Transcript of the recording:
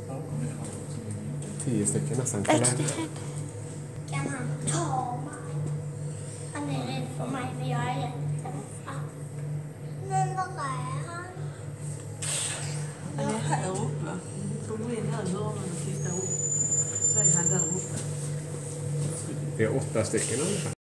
10 stycken nästan. Kan han ta mig? Han är rädd för mig för jag är jättefall. Men var är han? Han är här uppe. Kom in här i hörnan och titta upp. Så är han där uppe. Det är 8 stycken ungefär.